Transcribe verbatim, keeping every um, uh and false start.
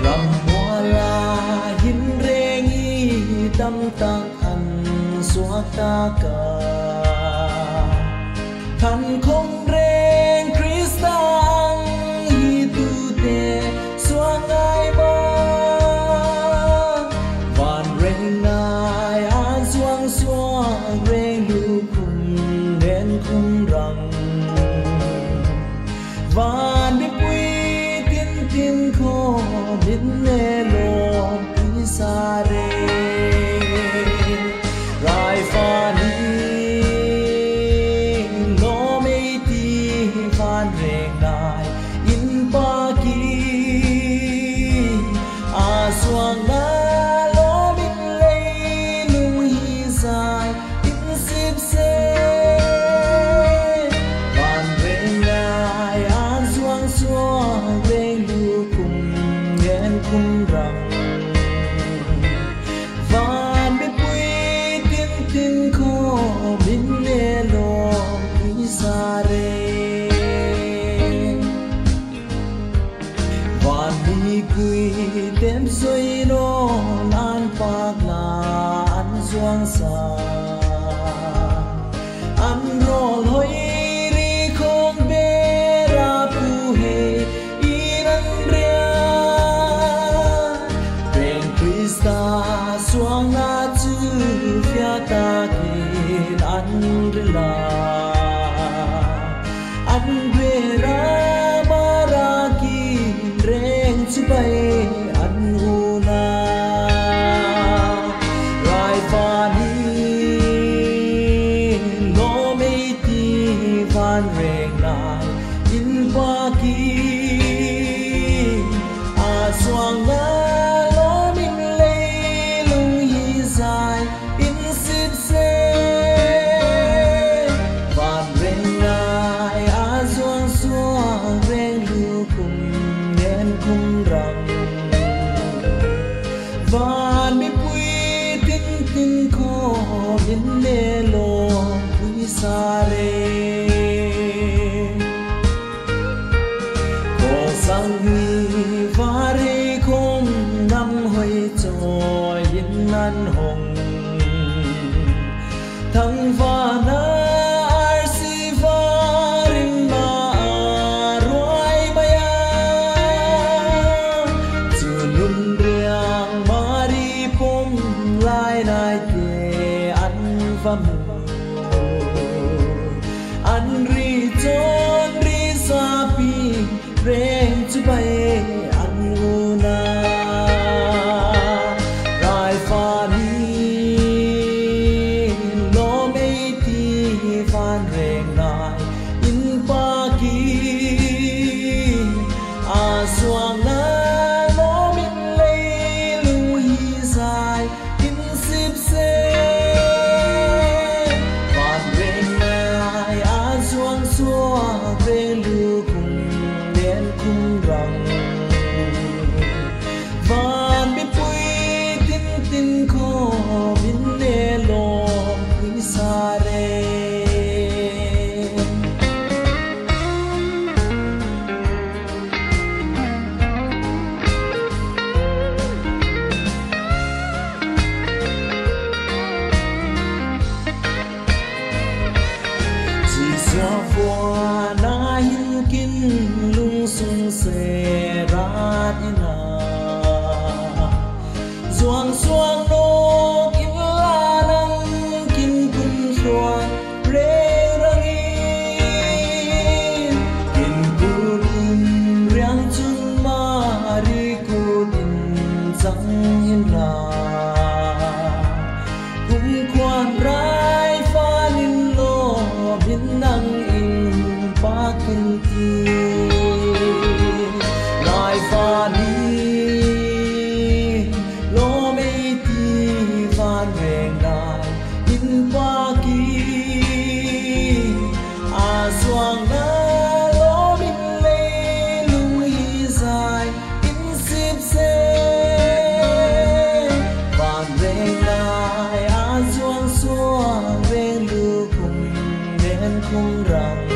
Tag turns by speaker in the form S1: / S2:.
S1: rầm hoa la hin rengi tâm tăng ăn xóa ta cả thành không reng Kristang hi tu te xóa ngai ba van reng nai an xuang xóa reng lu cùng đến cùng rằng van đi quy tin tin khó biết nè lo đi xa re rai pha ni lo mei ti van reng nai in pa ki a suang na lo bin lei lu hi sai in sip se van reng nai an suang suang reng lu cùng ngen cùng rằng van be pui tin tin ko bin le lo ki sa re van mi kui tem soi no nan pak la an suang sa an rol hoi ri khom be ra pu he iran ria reng Krista suang na chu fia ta ki an rila an be ra ma ra ki reng chu bai an u na rai fa ni lo mei ti van reng nai in pa ki a suang na lo min lei lung hi sai in sip se van reng nai a suang suang reng lu cùng ngen cùng rằng van mi pui tin tin ko bin le lo pui sa re ko sang hi va re không năm hoi cho yin nan hồng thăng va na ar si va rin ma roi maya chu nun riang mari pom lai nai te an va mu an ri chon ri sa pi reng chu bai an u na rai fa ni lo mei ti van reng nai in pa ki a suang na lo min lei lu hi sai in sip se van reng nai a suang suang reng lu cùng ngen cùng rằng van be pui tin tin ko bin le lo pui sa re chỉ xóa hoa na hin kin lung sung se ra đi na doang xoang no in la nang kin kun xoang re rang in kin kun riang chun ma ri kun chang hin la kum kwan rai fa nin lo bin nang in pa kun ti rai fa ni lo mei ti van reng nai in pa ki a suang na lo min lei lu hi sai in sip se van reng nai a suang suang reng lu cùng ngen cùng rằng